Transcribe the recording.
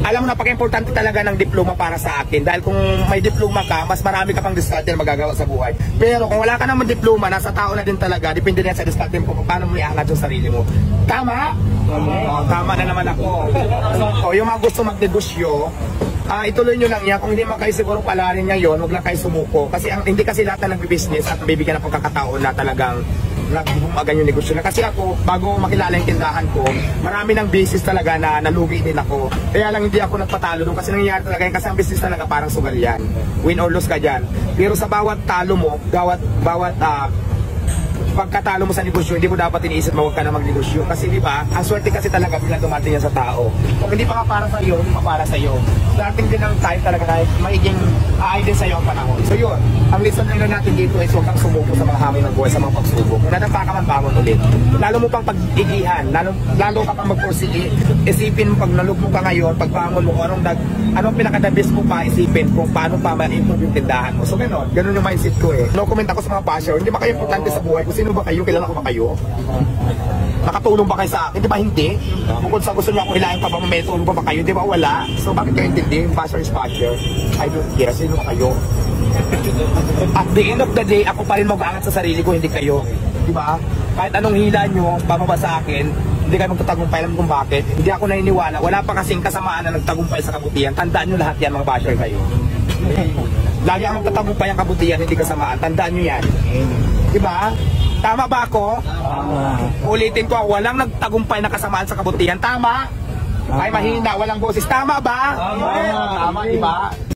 Alam mo, napaka-importante talaga ng diploma para sa akin. Dahil kung may diploma ka, mas marami ka pang diskarte na magagawa sa buhay. Pero kung wala ka naman diploma, nasa tao na din talaga, depende na sa diskarte mo kung paano mo iangat yung sarili mo. Tama? Tama na naman ako. So, yung mga gusto magnegosyo, ituloy nyo lang yan. Kung hindi man kayo siguro palarin ngayon, huwag lang kayo sumuko. Kasi hindi kasi lahat na nag-business at bibigyan ng pagkakataon na talagang nagbumagan yung negosyo na. Kasi ako, bago makilala yung tindahan ko, marami ng business talaga na nalugi din ako. Kaya lang hindi ako nagpatalo doon kasi nangyayari talaga yan. Kasi ang business talaga parang sugal yan. Win or lose ka dyan. Pero sa bawat talo mo, bawat pagkatalo mo sa negosyo, hindi mo dapat iniisip mo huwag ka na magnegosyo. Kasi di ba, ang swerte kasi talaga bigla dumating yan sa tao. Kung hindi pa para sa iyo, hindi pa para sa iyo. Starting din ng time talaga na maiging din sa iyo ang panahon. So yun, ang lesson nila natin dito is huwag kang sumuko sa mga hamon ng buhay, sa mga pagsubok. Kung nadapa ka man, bangon ulit. Lalo mo pang pag-igihan, lalo ka pang mag-proceed. Isipin mo pag nalugmo ka ngayon, pag bangon mo, anong pinaka-the-best mo pa isipin kung paano pa ma-improve yung tindahan mo. So ganun yung mindset ko eh. No comment ako sa mga basher, hindi ba kayo importante sa buhay? Kung sino ba kayo? Kilala ko ba kayo? Nakatulong ba kayo sa akin? Di ba hindi? Bukod sa gusto niyo ako hilahin pa ba, may tulong pa ba kayo? Di ba wala? So bakit kayo intindi? Basher is basher. I don't care. Sino kayo? At the end of the day, ako pa rin mag-aangat sa sarili ko, hindi kayo. Di ba? Kahit anong hila nyo, pababa sa akin, hindi kayo magtatagumpay. Alam kung bakit? Hindi ako naniniwala. Wala pa kasing kasamaan na nagtagumpay sa kabutihan. Tandaan nyo lahat yan, mga basher kayo. Lagi ang magtatagumpay ang kabutihan, hindi kasamaan. Tandaan nyo yan. Di ba? Tama ba ako? Ulitin ko, walang nagtagumpay na kasamaan sa kabutihan. Tama? Ay mahina, walang boses. Tama ba? Tama, di ba?